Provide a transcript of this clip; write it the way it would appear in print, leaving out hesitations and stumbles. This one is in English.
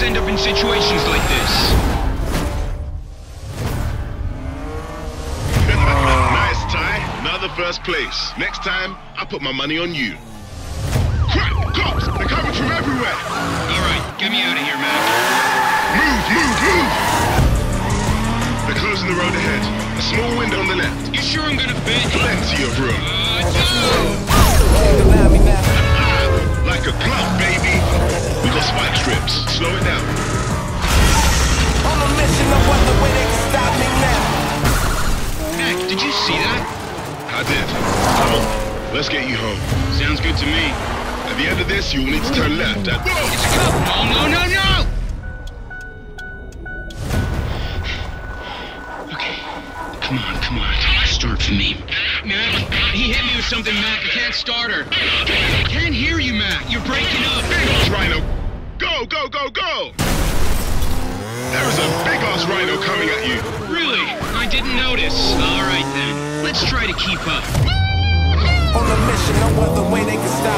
always end up in situations like this. Nice, Ty. Another first place. Next time, I'll put my money on you. Crap! Cops! They're coming from everywhere! Alright, get me out of here, Mac. Move! They're closing the road ahead. A small window on the left. You sure I'm gonna fit? Plenty of room. Like a glove, baby. We got spike strips. Slow it down. On a mission, no other way they can stop me now. Mac, did you see that? I did. Come on. Let's get you home. Sounds good to me. At the end of this, you'll need to turn left at... It's a cop! No! Okay. Come on. Start for me. Mac, he hit me with something, Mac. I can't start her. I can't hear you, Mac. You're breaking up. Big-ass rhino! Go! There is a big-ass rhino coming at you. Really? I didn't notice. All right, then. Let's try to keep up. On a mission, no other way they can stop